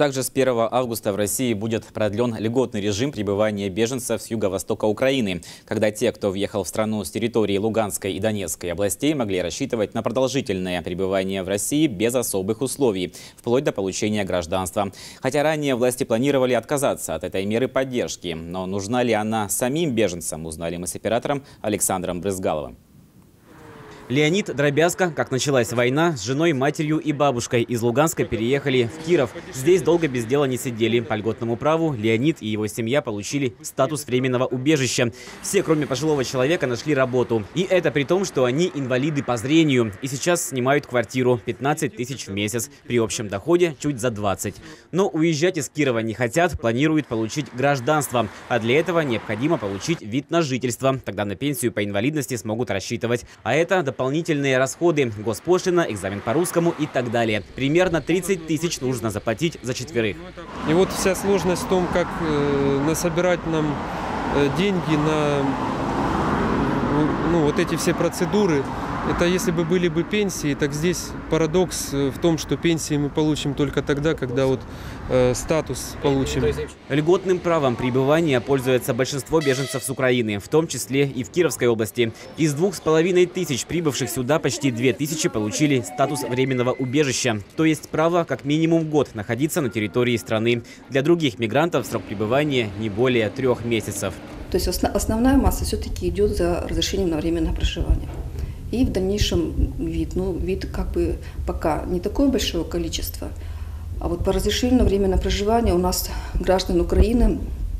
Также с 1 августа в России будет продлен льготный режим пребывания беженцев с юго-востока Украины, когда те, кто въехал в страну с территории Луганской и Донецкой областей, могли рассчитывать на продолжительное пребывание в России без особых условий, вплоть до получения гражданства. Хотя ранее власти планировали отказаться от этой меры поддержки. Но нужна ли она самим беженцам, узнали мы с оператором Александром Брызгаловым. Леонид Дробязко, как началась война, с женой, матерью и бабушкой из Луганска переехали в Киров. Здесь долго без дела не сидели. По льготному праву Леонид и его семья получили статус временного убежища. Все, кроме пожилого человека, нашли работу. И это при том, что они инвалиды по зрению. И сейчас снимают квартиру 15 тысяч в месяц. При общем доходе чуть за 20. Но уезжать из Кирова не хотят, планируют получить гражданство. А для этого необходимо получить вид на жительство. Тогда на пенсию по инвалидности смогут рассчитывать. А это дополнительные расходы, госпошлина, экзамен по русскому и так далее. Примерно 30 тысяч нужно заплатить за четверых. И вот вся сложность в том, как насобирать нам деньги на вот эти все процедуры. Это если бы были бы пенсии, так здесь парадокс в том, что пенсии мы получим только тогда, когда вот статус получим. Льготным правом пребывания пользуется большинство беженцев с Украины, в том числе и в Кировской области. Из 2500 прибывших сюда почти 2000 получили статус временного убежища, то есть право как минимум год находиться на территории страны. Для других мигрантов срок пребывания не более 3 месяцев. То есть основная масса все-таки идет за разрешением на временное проживание. И в дальнейшем вид как бы пока не такое большое количество. А вот по разрешению на временное проживание у нас граждан Украины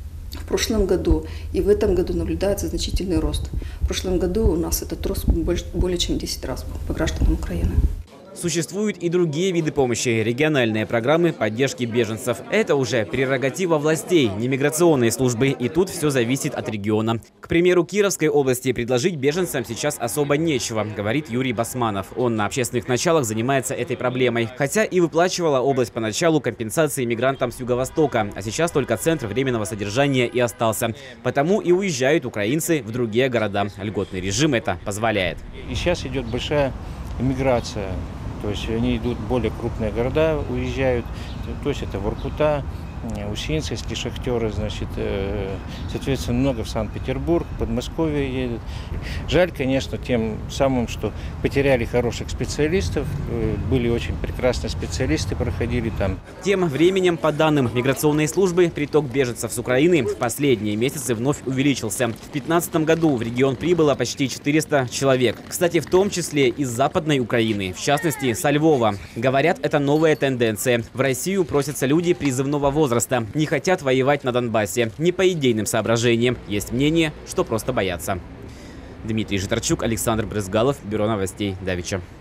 в прошлом году и в этом году наблюдается значительный рост. В прошлом году у нас этот рост более чем 10 раз по гражданам Украины. Существуют и другие виды помощи, региональные программы поддержки беженцев. Это уже прерогатива властей, не миграционные службы, и тут все зависит от региона. К примеру, Кировской области предложить беженцам сейчас особо нечего, говорит Юрий Басманов. Он на общественных началах занимается этой проблемой. Хотя и выплачивала область поначалу компенсации мигрантам с юго-востока, а сейчас только центр временного содержания и остался. Потому и уезжают украинцы в другие города. Льготный режим это позволяет. И сейчас идет большая миграция. То есть они идут в более крупные города, уезжают, то есть это Воркута, Усинские шахтеры, значит, соответственно, много в Санкт-Петербург, Подмосковье едет. Жаль, конечно, тем самым, что потеряли хороших специалистов, были очень прекрасные специалисты, проходили там. Тем временем, по данным миграционной службы, приток беженцев с Украины в последние месяцы вновь увеличился. В 2015 году в регион прибыло почти 400 человек. Кстати, в том числе из Западной Украины, в частности, со Львова. Говорят, это новая тенденция. В Россию просятся люди призывного возраста. Не хотят воевать на Донбассе. Не по идейным соображениям. Есть мнение, что просто боятся. Дмитрий Житарчук, Александр Брызгалов, Бюро новостей Давича.